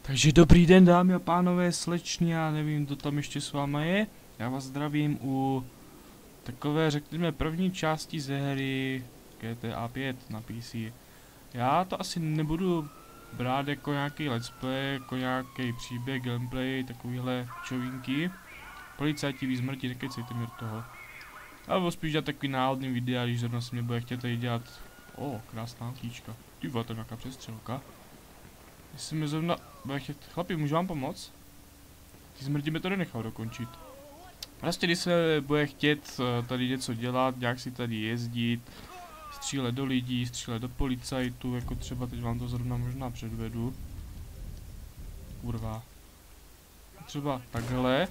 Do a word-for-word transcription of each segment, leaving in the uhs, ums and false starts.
Takže dobrý den, dámy a pánové, sleční, já nevím, kdo tam ještě s váma je. Já vás zdravím u takové, řekněme, první části ze hry G T A pět na P C. Já to asi nebudu brát jako nějaký let's play, jako nějaký příběh, gameplay, takovýhle čovinky. Policajti ví zmrti, nekecejte mi do toho. Alebo spíš dělat takový náhodný videa, když zrovna si mě bude chtět tady dělat. O, krásná autíčka. Ty vole, to je nějaká přestřelka. Jestli mi zrovna bude chtět... Chlapi, můžu vám pomoct? Ty zmrdi mi to nenechal dokončit. Prostě když se bude chtět tady něco dělat, nějak si tady jezdit, střílet do lidí, střílet do policajtů, jako třeba teď vám to zrovna možná předvedu. Kurva. Třeba takhle.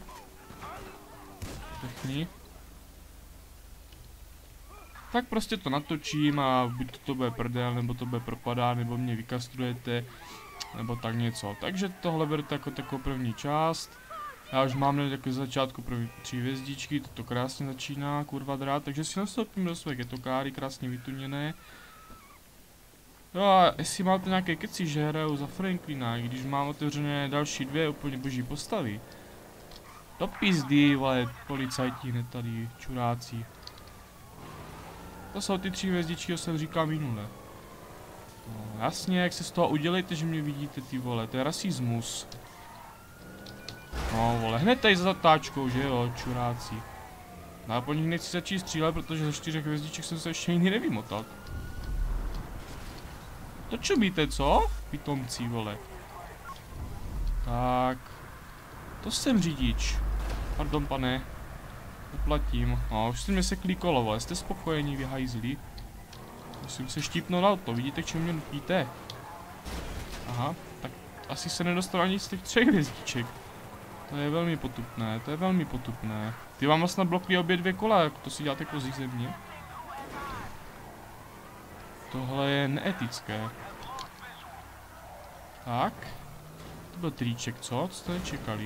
Pěkný. Tak prostě to natočím a buď to, to bude prdel, nebo to bude propadá, nebo mě vykastrujete, nebo tak něco. Takže tohle berte jako takovou první část. Já už mám jako z začátku první tři hvězdičky, toto krásně začíná, kurva drát, takže si nastoupím do své getokáry, krásně vytuněné. No a jestli máte nějaké keci, že hraju za Franklina, i když mám otevřené další dvě úplně boží postavy. Do pizdy, vole, policajti, ne tady, čuráci. To jsou ty tři hvězdičky, co jsem říkal minule. No, jasně, jak se z toho udělejte, že mě vidíte, ty vole, to je rasismus. No vole, hned tady za zatáčkou, že jo, čuráci. No a po nich nechci začít střílet, protože ze čtyřech hvězdiček jsem se ještě jiný nevymotal. To čumíte, co? Pitomci, vole. Tak. To jsem řidič. Pardon, pane. Uplatím. No, už jste mě sekli kolo, vole. Jste spokojení, vy hajzli. Musím se štípnout auto, vidíte, k čemu mě nutíte? Aha, tak asi se nedostalo ani z těch třech hvězdiček. To je velmi potupné, to je velmi potupné. Ty vám vlastně blokli obě dvě kola, jak to si děláte kozí ze mě. Tohle je neetické. Tak. To byl triček, co? Co jste nečekali?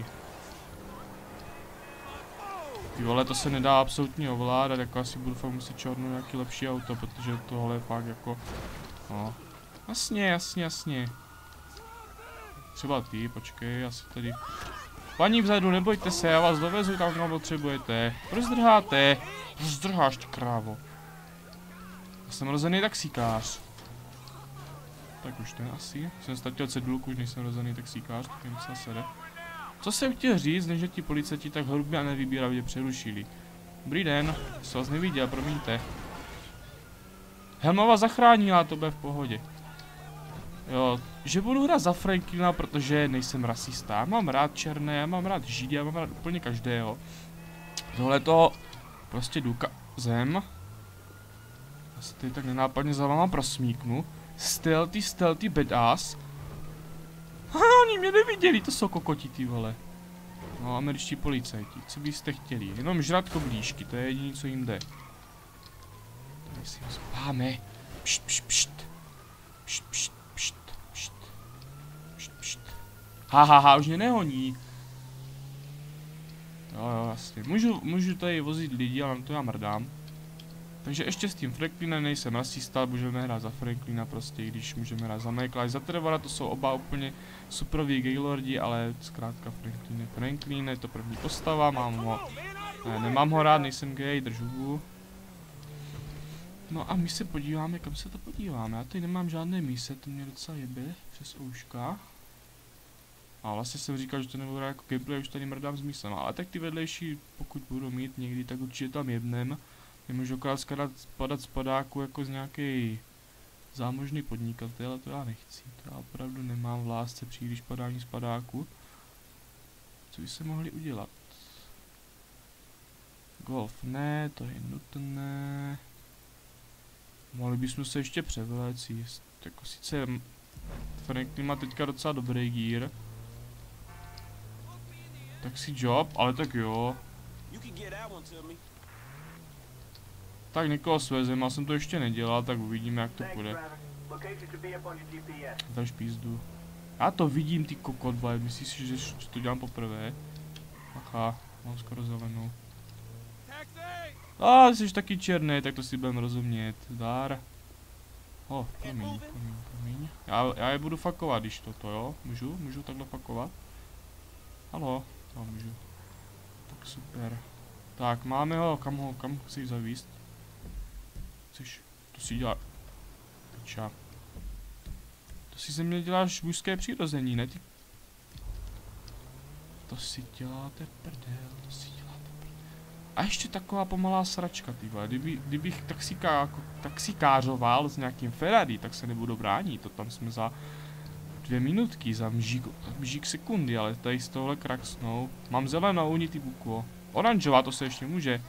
Ty vole, to se nedá absolutně ovládat, jako asi budu fakt muset čornout nějaký lepší auto, protože tohle je fakt jako... No. Jasně, jasně, jasně. Třeba ty, počkej, asi tady... Paní vzadu, nebojte se, já vás dovezu tam, kam potřebujete. Proč zdrháte? Proč zdrháš, ty krávo? Já jsem rozený taxíkář. Tak už ten asi. Jsem ztratil cedulku, už nejsem rozený taxíkář, tak jen docela sere. Co jsem chtěl říct, než ti policajti tak hrubě a nevybíravě přerušili. Dobrý den, jsem vás neviděl, promiňte. Helma zachránila, to bude v pohodě. Jo, že budu hrát za Franklina, protože nejsem rasista. Já mám rád černé, já mám rád židy, já mám rád úplně každého. Tohle to prostě důkazem. Já se tady tak nenápadně za váma prosmíknu. Stealthy, stealthy badass. Ha, oni mě neviděli, to jsou kokoti, ty vole. No, američtí policajti, co byste chtěli? Jenom žrat koblížky, to je jediné, co jim jde. Tady si ho spáme. Pšt, pšt, pšt. Pšt, pšt, pšt, pšt. Pšt, pšt. Ha, ha, ha, už mě nehoní. Jo, jo, jasně. Můžu, můžu tady vozit lidi, ale na to já mrdám. Takže ještě s tím Franklinem nejsem rasista, můžeme hrát za Franklina prostě, když můžeme hrát za Michaela. Za Trevora to jsou oba úplně superoví gaylordi, ale zkrátka Franklin je Franklin, je to první postava, mám ho, ne, nemám ho rád, nejsem gay, držu. No a my se podíváme, kam se to podíváme, já tady nemám žádné mise, to mě docela jebe, přes ouška. A vlastně jsem říkal, že to nebude jako gameplay, už tady mrdám s mísem, ale tak ty vedlejší, pokud budu mít někdy, tak určitě tam jebnem. Nemůžu akorát spadat z padáku jako z nějaký zámožný podnikatel, ale to já nechci. To já opravdu nemám v lásce příliš padání z padáku. Co by se mohli udělat? Golf ne, to je nutné. Mohli bychom se ještě převléct jíst. Jako sice Franklin má teďka docela dobrý gear. Tak si job, ale tak jo. Tak někoho svezem, já jsem to ještě nedělal, tak uvidíme, jak to půjde. Drž pízdu. Já to vidím, ty kokot, vole, myslíš si, že to dělám poprvé? Aha, mám skoro zelenou. A, jsi taky černý, tak to si budeme rozumět. Zdar. Oh, promiň, promiň, promiň. Já, já je budu fakovat, když toto, jo? Můžu? Můžu takhle fakovat? Halo? No, můžu. Tak super. Tak, máme ho, kam ho, kam chceš zavíst? Chceš, to si dělá... Piča. To si ze mě děláš mužské přirození, ne ty? To si děláte prdel, to si děláte prdel. A ještě taková pomalá sračka, ty vole. Kdyby, kdybych taxiká, jako, taxikářoval s nějakým Ferrari, tak se nebudu bránit. To tam jsme za dvě minutky, za mžík, mžík sekundy, ale tady z tohle kraksnou. Mám zelenou, uni ty buku. Oranžová, to se ještě může.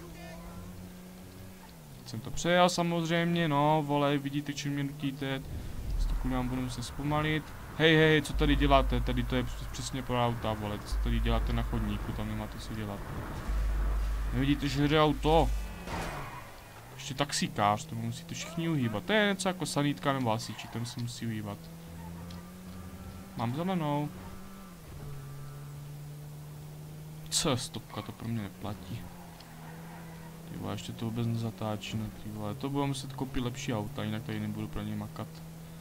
Jsem to přejel samozřejmě, no, vole, vidíte, čím mě nutíte. Stoku nám budu muset zpomalit. Hej, hej, co tady děláte? Tady to je přesně pro auta, vole, co tady děláte na chodníku, tam nemáte co dělat. Nevidíte, že jde auto? Ještě taxikář, tomu musíte všichni uhýbat. To je něco jako sanitka nebo hasiči, ten si musí uhýbat. Mám zelenou. Co, stopka, to pro mě neplatí. Ty vole, ještě to vůbec nezatáčí, no ty vole, to budu muset koupit lepší auta, jinak tady nebudu pro ně makat.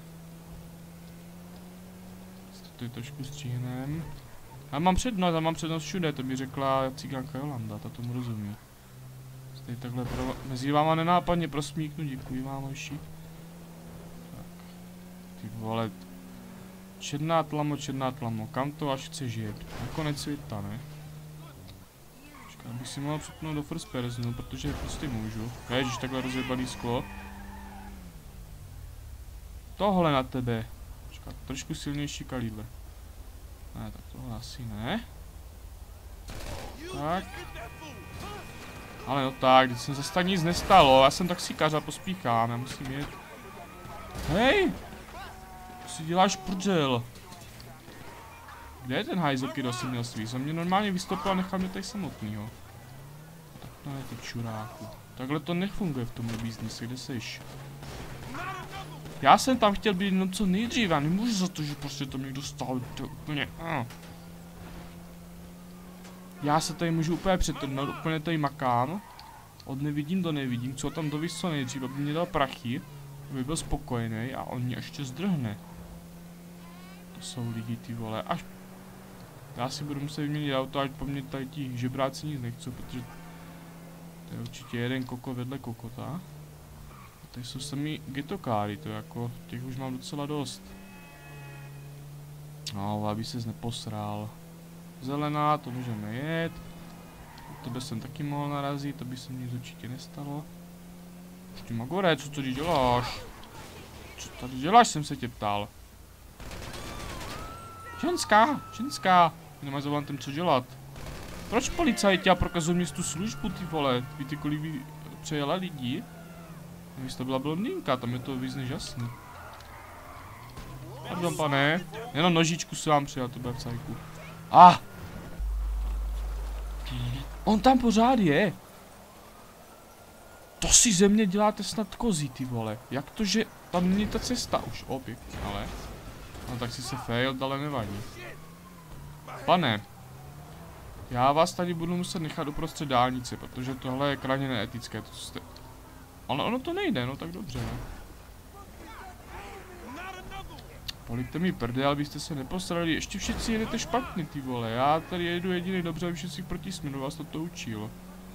Tady trošku stříhnem. Já mám přednost, já mám přednost všude, to mi řekla cigánka Jolanda, ta tomu rozumí. Tady takhle pro... mezi váma nenápadně prosmíknu, děkuji vám, hoši. Tak. Ty vole. Černá tlamo, černá tlamo, kam to až chceš jet? Nakonec světa, ne? Počkej, abych si mohl přepnout do first personu, protože prostě můžu. Ježiš, takhle rozjebaný sklo. Tohle na tebe. Počkej, trošku silnější kalídle. Ne, tak tohle asi ne. Tak. Ale no tak, když jsem zase tak nic nestalo, já jsem taxikář a pospíchám, já musím jet. Hej! Co si děláš prdel? Kde je ten hajzl, kdo si měl svý? Jsem mě normálně vystoupil a nechal mě tady samotnýho. Tak to je ty čuráku. Takhle to nefunguje v tomhle biznisu, kde seš? Já jsem tam chtěl být no co nejdřív, já nemůžu za to, že prostě to někdo stál, to úplně, uh. Já se tady můžu úplně přetrhnout, úplně tady makám. Od nevidím do nevidím, co tam dovíc co nejdřív, aby mě dal prachy, aby byl spokojený a on mě ještě zdrhne. To jsou lidi, ty vole, až... Já si budu muset vyměnit auto, ať po mně tady ti žebráci nic nechcou, protože... To je určitě jeden koko vedle kokota. Tady jsou samý getokáry, to jako, těch už mám docela dost. No, aby ses neposral. Zelená, to můžeme jet. Tebe jsem taky mohl narazit, to by se nic určitě nestalo. Ty Magore, co tady děláš? Co tady děláš, jsem se tě ptal. Ženská, ženská, nemáš za volantem co dělat. Proč policajti a prokazují městu službu, ty vole? Víte, kolik by přejela lidí? Vy jste byla blondýnka, tam je to víc než jasný. Pardon, pane. Jenom nožičku si vám přijel, to bude v cajku. Ah! On tam pořád je. To si ze mě děláte snad kozí, ty vole. Jak to, že tam není ta cesta už? O, pěkně, ale. No tak si se fail, ale nevadí. Pane. Já vás tady budu muset nechat uprostřed dálnice, protože tohle je krajně neetické, to jste... Ale ono to nejde, no tak dobře, ne? Pojďte mi prdel, abyste se neposrali, ještě všichni jedete špatně, ty vole, já tady jedu jediný dobře, aby všichni proti směru, vás to to učil.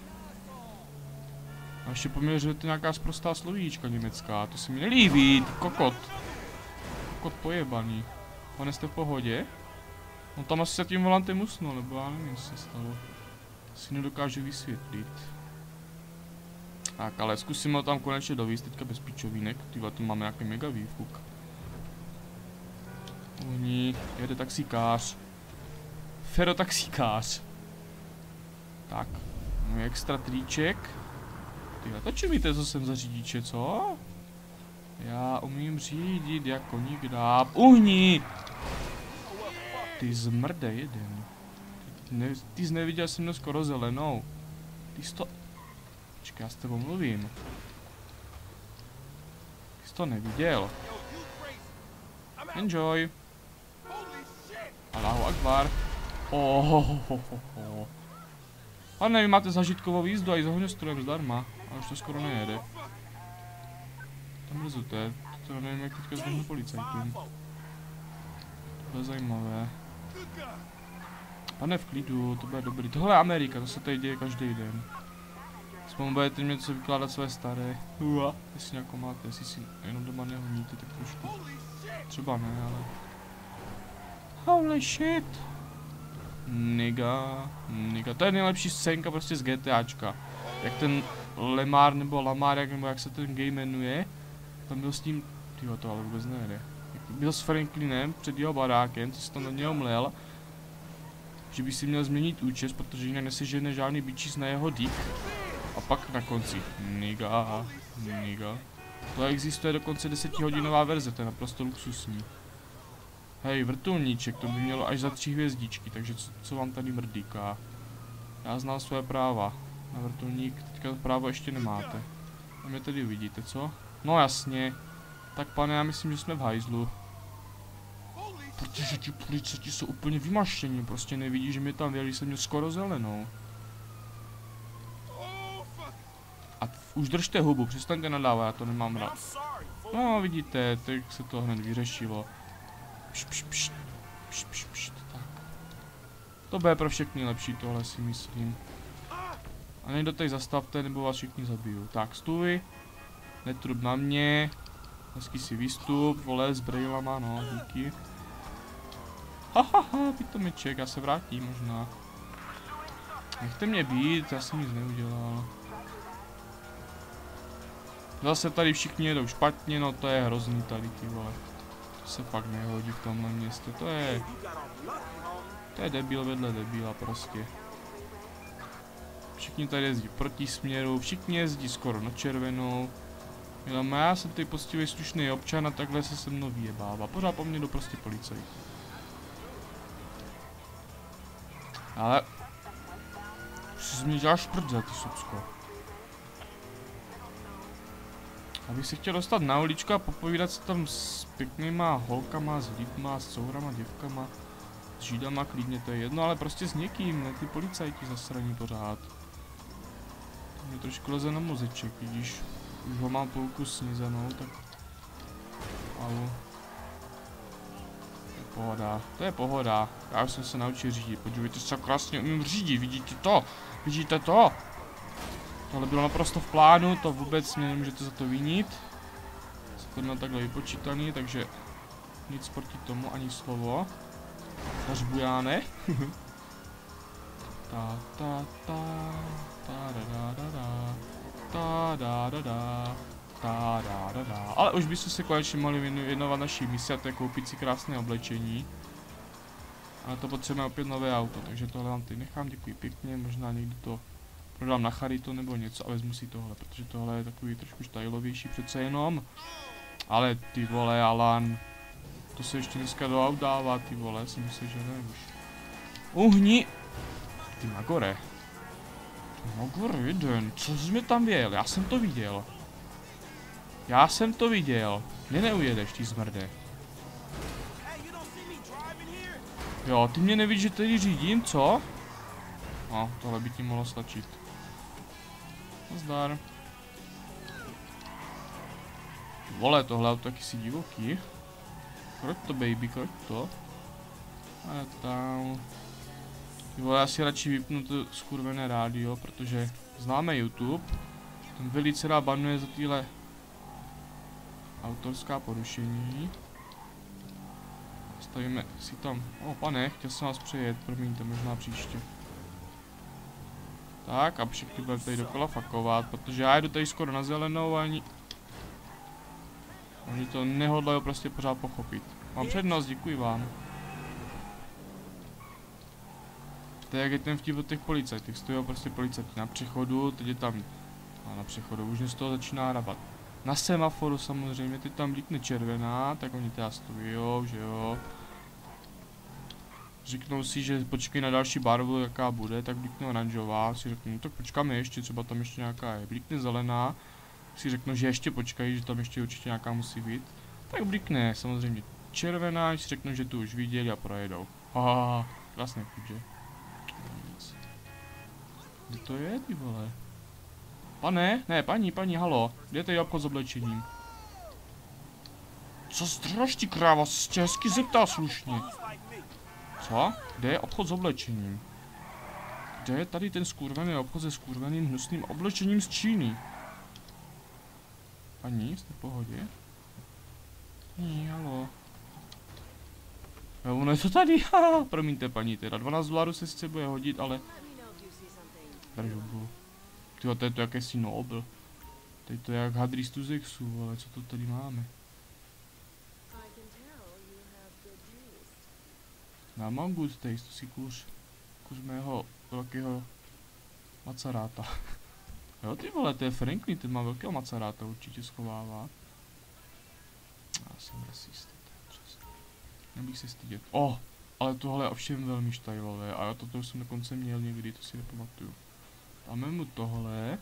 A ještě poměřujete nějaká sprostá slovíčka německá, to se mi nelíbí, ty kokot. Kokot pojebaný. Pane, jste v pohodě? On tam asi se tím volantem usnul, nebo já nevím, co se stalo. Si nedokážu vysvětlit. Tak, ale zkusíme ho tam konečně dovízt, teďka bez pičovínek, tyhle tu máme nějaký mega výfuk. Oni, jede taxikář. Ferotaxikář. Tak, můj extra triček. Tyhle, to či víte, co jsem za řidiče, co? Já umím řídit jako nikdá. Uhni! Ty zmrde jeden. Ty, ne, ty jsi neviděl, jsem měl skoro zelenou. Ty jsi to... Počkej, já s tebou mluvím. Ty jsi to neviděl. Enjoy. Allahu Akbar. Ohohohoho. Pane, vy máte zažitkovou jízdu a i za ohňostrojem zdarma. A už to skoro nejede. Tam mrzute. teda nevím, jak teďka zvednu policajtům. To je zajímavé. Pane v klidu, to bude dobrý. Tohle je Amerika, to se tady děje každý den. Aspoň budete mě něco vykládat své staré. Ua, jestli nějakou máte, jestli si jenom doma nehoníte, tak trošku. Třeba ne, ale... Holy shit! Niga, niga. To je nejlepší scénka prostě z GTAčka. Jak ten Lemar nebo Lamar, jak, nebo jak se ten game jmenuje. Tam byl s tím... Tyjo, to ale vůbec nejde. Byl s Franklinem před jeho barákem, co se tam na něho mlel. Že by si měl změnit účest, protože jinak nesežene žádný bičíc na jeho dick. A pak na konci. Niga, niga. To existuje dokonce desetihodinová verze, to je naprosto luxusní. Hej, vrtulníček, to by mělo až za tři hvězdičky, takže co, co vám tady mrdíká? Já znám své práva. Na vrtulník teďka právo ještě nemáte. A mě tady uvidíte, co? No jasně. Tak pane, já myslím, že jsme v hajzlu. Protože ti policajti jsou úplně vymaštění, prostě nevidí, že mě tam věli, jsem měl skoro zelenou. A už držte hubu, přestaňte nadávat, já to nemám rád. No vidíte, tak se to hned vyřešilo. Pš, pš, pš, pš, pš, pš, tak. To bude pro všechny lepší, tohle si myslím. A někdo tady zastavte, nebo vás všichni zabiju. Tak, stůj. Netrup na mě. Hezky si výstup, vole, s brejlama, no, díky. Hahaha, pitomeček, já se vrátím možná. Nechte mě být, já jsem nic neudělal. Zase tady všichni jedou špatně, no to je hrozný tady, ty vole. To se fakt nehodí v tomhle městě, to je... To je debil vedle debila prostě. Všichni tady jezdí proti směru, všichni jezdí skoro na červenou. Jenom já jsem tady poctivý slušný občan a takhle se se mnou vyjebává. Pořád po mně jdu prostě policajt. Ale... Už si z mě děláš prdze, ty Subsko. Abych se chtěl dostat na uličku a popovídat se tam s pěknýma holkama, s lidma, s courama, děvkama, s židama, klidně to je jedno, ale prostě s někým, ne ty policajti zasraní pořád. To mě trošku leze na mozeček, vidíš, už ho mám půlku snizenou, tak... Au. To je pohoda, to je pohoda, já už jsem se naučil řídit, podívejte se, krásně umím řídit, vidíte to, vidíte to? Tohle bylo naprosto v plánu, to vůbec mě nemůžete za to vinit. Jsem to měl takhle vypočítaný, takže nic proti tomu, ani slovo. Zařbujáne. Ta ta ta ta da da da da ta da da da ta da da da. Ale už byste se konečně mohli věnovat naší misi, a to je koupit si krásné oblečení. Ale to potřebujeme opět nové auto, takže tohle vám tady nechám, děkuji pěkně, možná někdy to prodám na charitu nebo něco a vezmu si tohle, protože tohle je takový trošku stylovější přece jenom. Ale ty vole, Alan, to se ještě dneska do aut dává, ty vole, si myslím, že ne už. Uhni! Ty Magore. Ty Magore, jeden, co jsi mi tam věl, já jsem to viděl. Já jsem to viděl. Mě neujedeš, ty zmrde. Jo, ty mě nevidíš, že tady řídím, co? No, tohle by ti mohlo stačit. Nazdar. Vole, tohle auto taky si divoký. Kroť to, baby, kroť to. A tam. Vole, já si radši vypnu to skurvené rádio, protože známe YouTube. Ten velice rád banuje za tyhle autorská porušení. Stavíme si tam. O, pane, chtěl jsem vás přejet, promiňte, možná příště. Tak a všichni budeme tady dokola fakovat, protože já jdu tady skoro na zelenou a ani... Oni to nehodlají prostě pořád pochopit. Mám přednost, děkuji vám. To je jak je ten vtip od těch policajtů, stojí prostě policajti na přechodu, teď je tam... A na přechodu, už mě z toho začíná hrabat. Na semaforu samozřejmě, teď tam blíkne červená, tak oni teda stojí, že jo. Řeknou si, že počkej na další barvu, jaká bude, tak blíkne oranžová, si řeknou, no tak počkáme ještě, třeba tam ještě nějaká je. Blíkne zelená, si řeknou, že ještě počkají, že tam ještě určitě nějaká musí být. Tak blíkne samozřejmě červená, si řeknou, že tu už viděli a projedou. Haha, krásný vtip, že? Kde to je, ty vole? Pane, ne, paní, paní, halo, kde je tady obchod s oblečením? Co zdržíš ty kráva, se tě hezky zeptá slušně. Co? Kde je obchod s oblečením? Kde je tady ten skurvený obchod se skurveným hnusným oblečením z Číny? Paní, jste v pohodě? Ní, halo. Jo, ono je to tady, haha, promiňte paní, teda dvanáct dolarů se sice bude hodit, ale... Držubu. Tyjo, to je to jakési Nobel. Teď to je jak hadrý z Tuzexu, ale co to tady máme? Já mám good taste, to si kůř. Kůř mého velkého macaráta. Jo ty vole, to je Franklin, ten má velkého macaráta, určitě schovává. Já jsem rasista, to je přesně. Nebych se stydět. Oh, ale tohle je ovšem velmi štajlové a já toto jsem dokonce měl někdy, to si nepamatuju. Dáme mu tohle.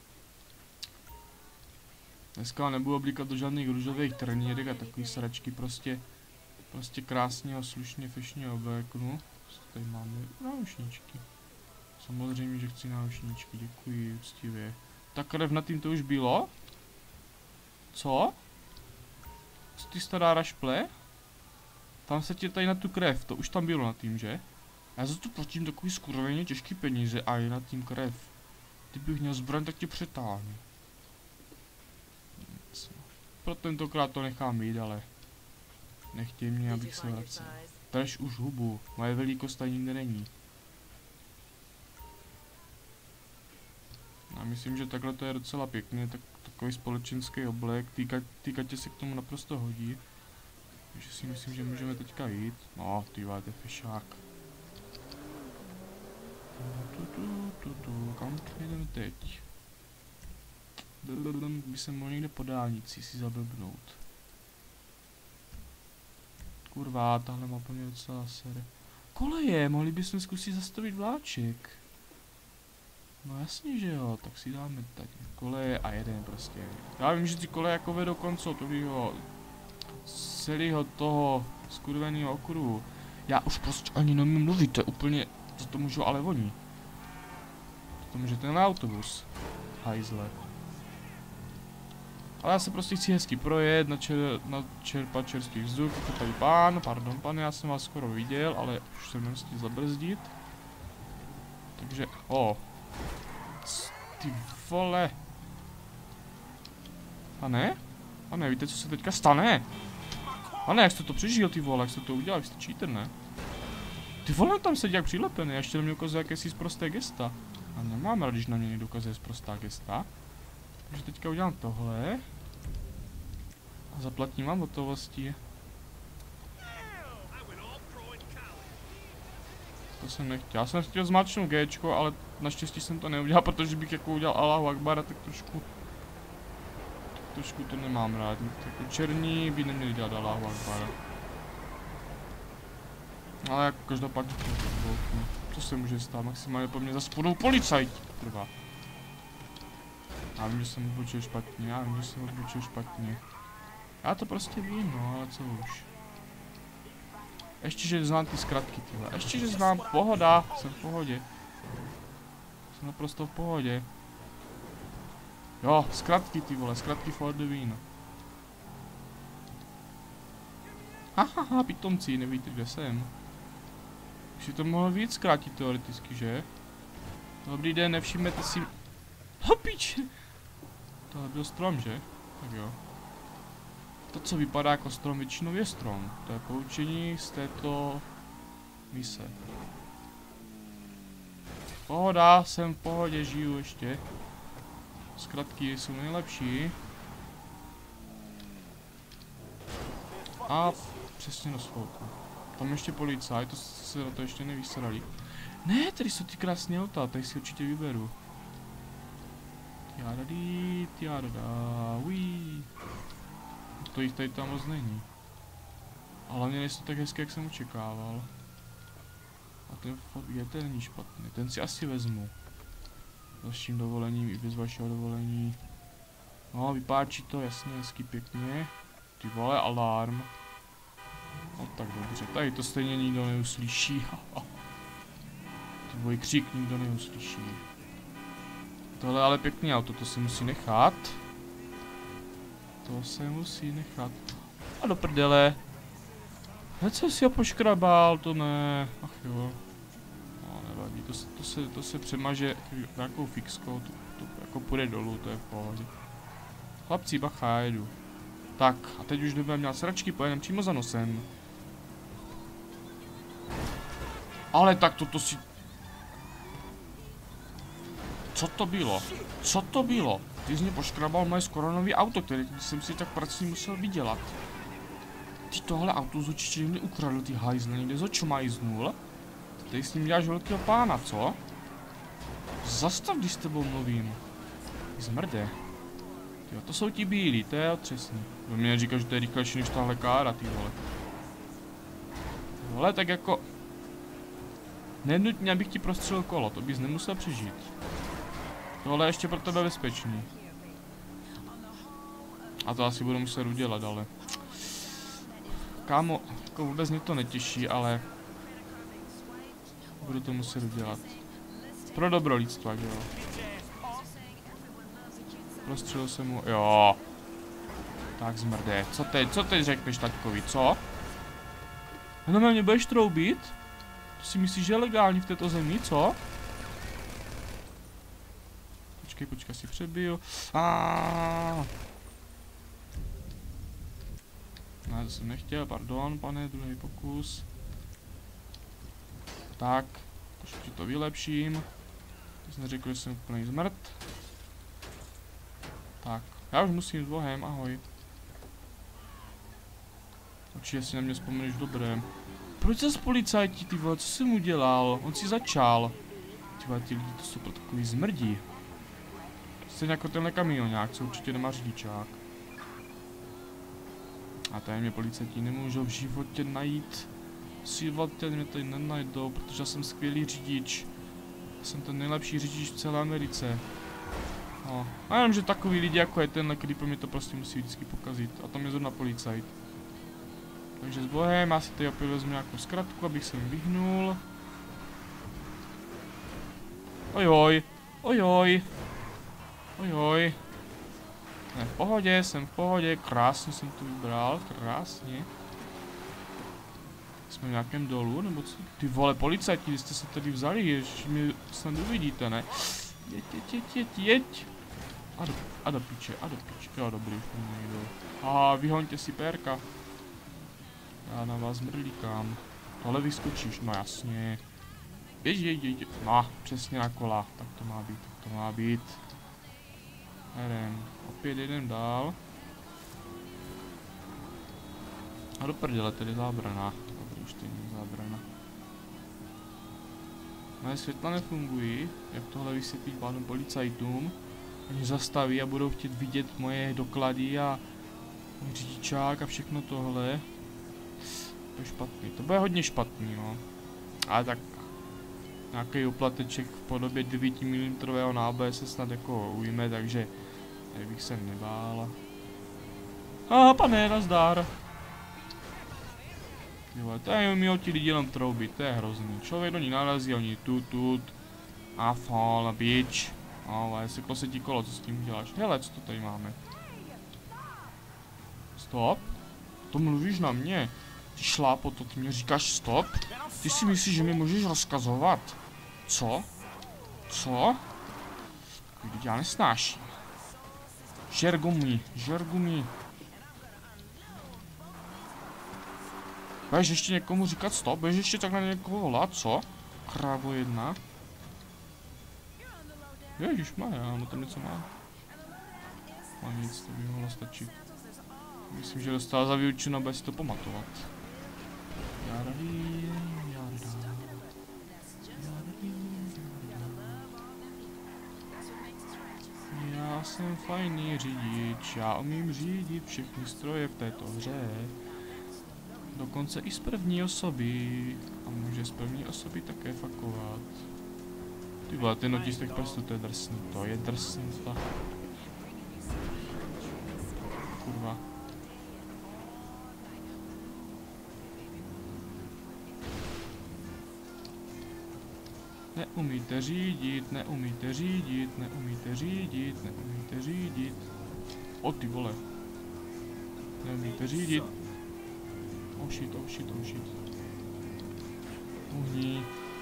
Dneska nebudu oblíkat do žádných růžových trenírek a takový sračky, prostě prostě krásně a slušně fešně obléknu. Tady máme náušničky. Samozřejmě, že chci náušničky, děkuji úctivě. Ta krev na tím to už bylo? Co? Co ty stará rašple? Tam se tě tady na tu krev, to už tam bylo na tím, že? Já za to platím takový skurveně těžký peníze a je na tím krev. Kdybych měl zbraň, tak tě přetáhnu. Pro tentokrát to nechám jít, ale nechtěj mě, abych se vracel. Drž už hubu, moje velikost tady nikde není. Já myslím, že takhle to je docela pěkně, tak, takový společenský oblek, týka, týkatě se k tomu naprosto hodí. Takže si myslím, že můžeme teďka jít. No, ty vole, to je fešák. Tu, tu, tu, tu. Kam jdeme teď? By se mohl někde po dálnici si zablbnout. Kurva, tahle mapa mě docela sere. Koleje, mohli bychom zkusit zastavit vláček. No jasně, že jo, tak si dáme tak koleje a jeden prostě. Já vím, že ty koleje jako vedou konco tohoto celého toho skurveného okruhu. Já už prostě ani nemůžu mluvit, to je úplně, za to můžu ale oni. Za to může ten autobus. Hajzle. Ale já se prostě chci hezky projet, načer, načerpat čerstvý vzduch, jako tady pán, pardon pane, já jsem vás skoro viděl, ale už jsem nestihl zabrzdit. Takže, o. Ty vole. Pane? Pane, víte, co se teďka stane? Pane, jak jste to přežil, ty vole, jak jste to udělal, jak jste cheater, ne? Ty vole, tam sedí jak přilepený, ještě na mě ukazuje jakési zprosté gesta. A nemám rád, když na mě někdo ukazuje zprostá gesta. Takže teďka udělám tohle. A zaplatím vám hotovosti. To jsem nechtěl. Já jsem chtěl zmáčknout Gčko, ale naštěstí jsem to neudělal, protože bych jako udělal Allahu Akbar, tak trošku... Tak trošku to nemám rád. Jako černí by neměli dělat Allahu Akbar. Ale jako každopádně to bylo. Co se může stát? Maximálně po mně zase půjdou policajti. Kurva. Já vím, že jsem odbočil špatně, já vím, že jsem odbočil špatně. Já to prostě vím, no, ale co už. Ještě, že znám ty zkratky, tyhle. Ještě, že znám, pohoda, jsem v pohodě. Jsem naprosto v pohodě. Jo, zkratky, ty vole, zkratky for the win. Hahaha, pitomci, nevíte, kde jsem. Už si to mohl víc zkrátit teoreticky, že? Dobrý den, nevšimnete si... Hopič! Tohle byl strom, že? Tak jo. To, co vypadá jako strom, většinou je strom. To je poučení z této mise. Pohoda, jsem v pohodě, žiju ještě. Zkratky jsou nejlepší. A přesně do schodku. Tam ještě policaj, to se na to ještě nevysrali. Ne, tady jsou ty krásné auta, tady si určitě vyberu. Tiadadí, tiadada, uí. To jich tady tam moc není. Ale hlavně nejsou tak hezké, jak jsem očekával. A ten Ford G T není špatný, ten si asi vezmu. S vaším dovolením i bez vašeho dovolení. No, vypáčí to jasně, hezky, pěkně. Ty vole, alarm. No tak dobře, tady to stejně nikdo neuslyší. Tvůj křik nikdo neuslyší. Tohle ale pěkný auto, to se musí nechat. To se musí nechat. A do prdele. Hned jsem si ho poškrabal, to ne. Ach jo. No, nevadí, to se, to se, to se přemaže nějakou fixkou, to, to jako půjde dolů, to je v pohodě. Chlapci, bacha, jedu. Tak, a teď už nebudeme měl sračky, pojedeme přímo za nosem. Ale tak toto si... Co to bylo? Co to bylo? Ty jsi mě poškrabal moje skoro nový auto, který jsem si tak pracně musel vydělat. Ty tohle auto z určitě mi ukradl, ty hajzle, někde z očmajznul. Tady s ním děláš velkého pána, co? Zastav, když s tebou mluvím. Zmrde. Jo, to jsou ti bílí, to je otřesný. Do mě říká, že to je rychlejší než tahle kára, ty vole. Ale tak jako... Nenutně, abych ti prostřelil kolo, to bys nemusel přežít. Tohle je ještě pro tebe bezpečný. A to asi budu muset udělat, ale... Kámo, jako vůbec mě to netěší, ale... Budu to muset udělat. Pro dobro lidstva, že jo. Prostřelil jsem mu, jo. Tak zmrde, co teď, co teď řekneš taťkovi, co? No na mě budeš troubit? To si myslíš, že je legální v této zemi, co? Počkej, počkej, si přebiju. Aaaa. Ne, to jsem nechtěl, pardon, pane, druhý pokus. Tak, trošku to vylepším. Teď jsem neřekl, že jsem úplný zmrt. Tak, já už musím s Bohem, ahoj. Určitě si na mě vzpomeneš dobré. Proč zase policajti, ty vole, co jsem udělal? On si začal. Ty vole, ty lidi, to jsou pro takový zmrdí. Stejně jako tenhle kamionák, co určitě nemá řidičák. A tady mě policajti nemůžou v životě najít. V životě mě tady nenajdou, protože já jsem skvělý řidič. Já jsem ten nejlepší řidič v celé Americe. No. A jenom, že takový lidi jako je tenhle creeper mi to prostě musí vždycky pokazit. A tam je zrovna policajt. Takže s Bohem, já si tady opět vezmu nějakou zkratku, abych se jim vyhnul. Ojoj, ojoj, ojoj. Ne, v pohodě, jsem v pohodě, krásně jsem to vybral, krásně. Jsme v nějakém dolu, nebo co? Ty vole, policajti, vy jste se tady vzali, jež mi snad uvidíte, ne? Jeď, jeď, jeď, jeď, jeď. A do, a do piče, a do piče, jo dobrý, už mě nejdou. A vyhoňte si pérka. Já na vás mrlíkám. Tohle vyskočíš, no jasně. Jeď, jeď, jeď, no, přesně na kola, tak to má být, tak to má být. Jdem, opět jdem dál. A do prdele, tedy zábrana. Dobrý, už tady není zábrana. Moje světla nefungují, jak tohle vysvětlit pádem policajtům. Oni zastaví a budou chtít vidět moje doklady a můj řidičák a všechno tohle. To je špatný, to bude hodně špatný, no. Ale tak nějaký uplateček v podobě devět milimetrů náboje se snad jako ujme, takže bych se nebál. A pane, nazdar. Jo, to je umí ti lidi jenom troubit, to je hrozný. Člověk do ní narazí, oni tut tut. A fall, bitch. Ale seklo se ti kolo, co s tím děláš? Hele, co to tady máme? Stop? To mluvíš na mě? Ty šlápo, to ty mě říkáš stop? Ty si myslíš, že mi můžeš rozkazovat? Co? Co? Když já nesnáším. Žergumí, žergumí. Budeš ještě někomu říkat stop? Budeš ještě takhle někoho volat, co? Krávo jedna. Ježišmarja, ono tam něco má. Má nic, to by mohlo stačit. Myslím, že dostal za výučinu a bude si to pamatovat. Já jsem fajný řidič, já umím řídit všechny stroje v této hře. Dokonce i z první osoby. A může z první osoby také fakovat. Ty vole, ten otistek prstů, to je drsný, to je drsný, to. Kurva. Neumíte řídit, neumíte řídit, neumíte řídit, neumíte řídit. O ty vole. Neumíte řídit. Oh shit, oh shit, oh shit. Uhní.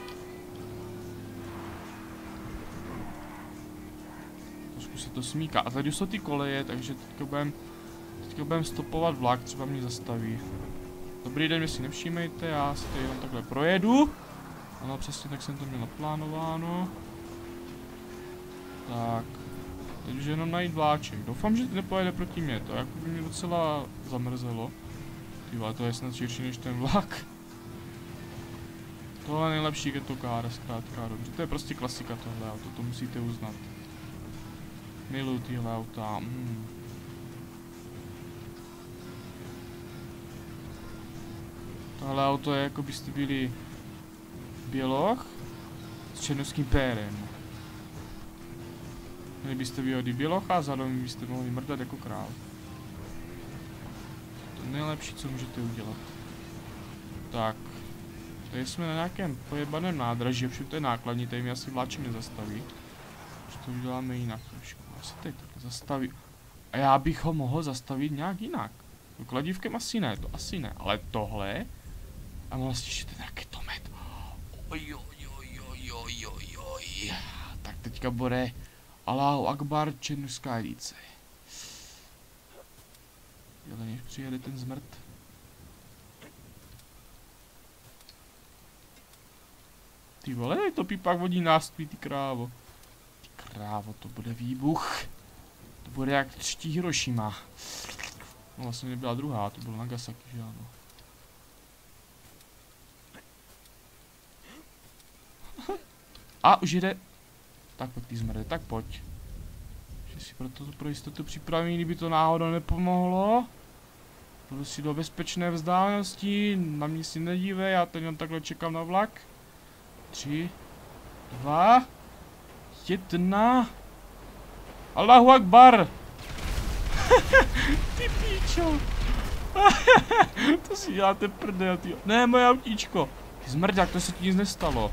Trošku se to smíká. A tady jsou ty koleje, takže teďka budem, teďka budem stopovat vlak, třeba mě zastaví. Dobrý den, mě si nevšímejte, já si tady jenom takhle projedu. Ano, přesně tak jsem to měl naplánováno. Tak. Teď už jenom najít vláček. Doufám, že nepojede proti mě, to jako by mě docela zamrzelo. Ty vole, to je snad širší než ten vlak. Tohle je nejlepší getokára, zkrátka, dobře. To je prostě klasika tohle auto, to musíte uznat. Miluji tyhle auta. Mm. Tohle auto je jako byste byli běloch s černovským pérem. Měli byste výhody bělocha a zároveň byste mohli mrdat jako král. To je nejlepší, co můžete udělat. Tak. Tady jsme na nějakém pojebaném nádraží, ovšem to je nákladní, tady mi asi vláček nezastaví. Už to uděláme jinak trošku. Asi tady takhle zastaví. A já bych ho mohl zastavit nějak jinak. Kladívkem asi ne, to asi ne, ale tohle. A vlastně ještě ten nějaký tomet. Oj, oj, oj, oj, oj, oj, oj. Tak teďka bude Allahu Akbar černovská edice. Ale než přijede ten zmrt. Ty vole, to pípák vodí náství, ty krávo. Ty krávo, to bude výbuch. To bude jak třetí Hirošima. No vlastně nebyla druhá, to bylo Nagasaki, že ano. A už jde. Tak pojď ty zmrde, tak pojď. Že si pro to pro jistotu připravím, kdyby to náhodou nepomohlo. Budu si do bezpečné vzdálenosti, na mě si nedívej, já teď jen takhle čekám na vlak. Tři, dva, jedna. Allahu Akbar! Ty píčo! To si děláte prdel, ty. Ne, moje autíčko! Ty zmrďák, to se ti nic nestalo.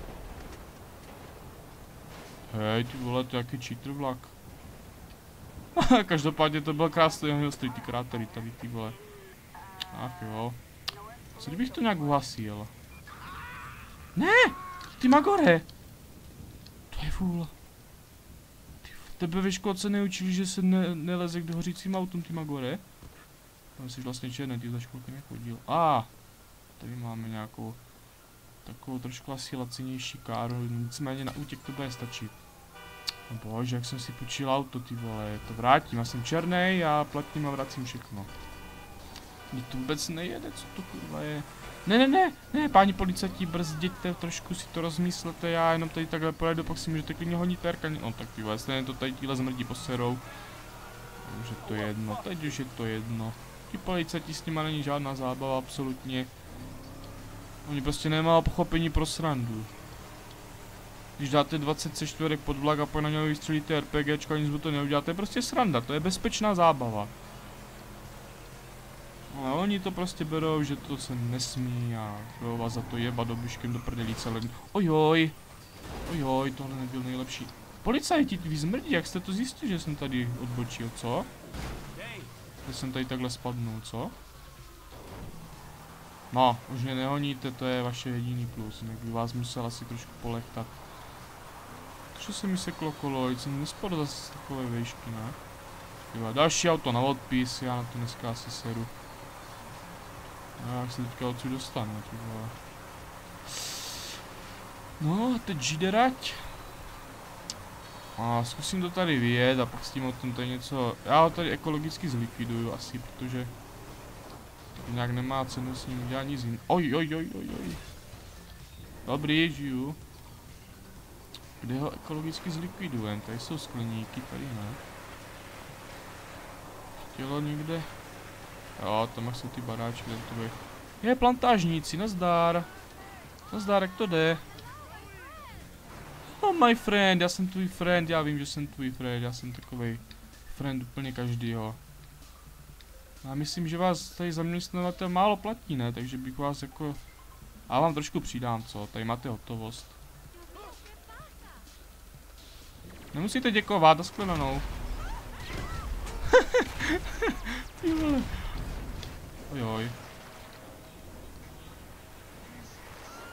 Hej, ty vole, to je jaký cheater vlak. Každopádně to byl krásný, jeho stojí ty krátery tady, ty vole. Ach jo. Co kdybych to nějak uhasil? Ne! Ty Magore! To je vůle. Tebe ve školce neučili, že se ne, neleze k hořícím autům, ty Magore? Tam jsi vlastně černý, ty za školky nechodil. A, ah, tady máme nějakou takovou trošku asi lacinější káru, nicméně na útěk to bude stačit. No bože, jak jsem si půjčil auto, ty vole, to vrátím, já jsem černý a platím a vracím všechno. Mně to vůbec nejede, co to kurva je. Ne, ne, ne, ne, páni policajti, brzděte, trošku si to rozmyslete, já jenom tady takhle pojedu, pak si můžete klidně honit terka, no tak ty vole, stejně to tady tíhle zmrdí poserou. Už je to jedno, teď už je to jedno. Ti policajti s nima není žádná zábava, absolutně. Oni prostě nemá pochopení pro srandu. Když dáte dvacet čtyřek pod vlak a pak na něj vystřelíte RPGčko a nic to neuděláte, je prostě sranda, to je bezpečná zábava. Ale oni to prostě berou, že to se nesmí a jo, vás za to jebat obuškem do prdelí celé. Ojoj, ojoj, tohle nebyl nejlepší. Policajti, vy zmrdí, jak jste to zjistili, že jsem tady odbočil, co? Že jsem tady takhle spadnul, co? No, už mě nehoníte, to je vaše jediný plus, jinak by vás musel asi trošku polechtat. Co se mi seklo kolo, jsem nespadl zase z takové vejšky, ne? Tyba, další auto na odpis, já na to dneska asi seru. A jak se teďka odsud dostanu, tyba. No, teď židerať. A zkusím to tady vyjet a pak s tím o tom tady něco, já ho tady ekologicky zlikviduju asi, protože nějak nemá cenu s ním udělat nic jiného. Oj, oj, oj, oj, oj. Dobrý, žiju. Kde ho ekologicky zlikvidujem? Tady jsou skleníky, tady ne. Tělo někde. Jo, tam jsou ty baráčky, tam to bude. Je, plantážníci, nazdár. Nazdár, jak to jde? Oh my friend, já jsem tvůj friend, já vím, že jsem tvůj friend, já jsem takovej friend úplně každýho. Já myslím, že vás tady zaměstnavatel málo platí, ne? Takže bych vás jako... Já vám trošku přidám, co? Tady máte hotovost. Nemusíte děkovat, do shledanou. Ty vole. Ojoj.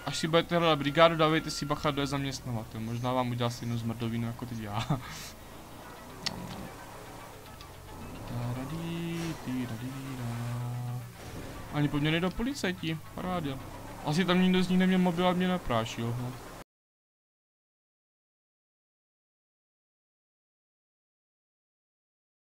až si budete hledat brigádu, dávejte si bacha, kdo je zaměstnavatel. Možná vám udělá stejnou zmrdovinu jako teď já. Ani po mně nejdou policajti, parádě. Asi tam nikdo z nich neměl mobil a mě naprášil. No.